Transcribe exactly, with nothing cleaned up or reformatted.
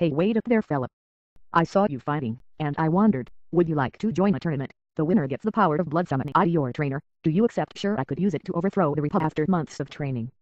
Hey, wait up there, fella. I saw you fighting, and I wondered, would you like to join a tournament? The winner gets the power of blood summoning. I'm your trainer. Do you accept? Sure, I could use it to overthrow the Republic after months of training.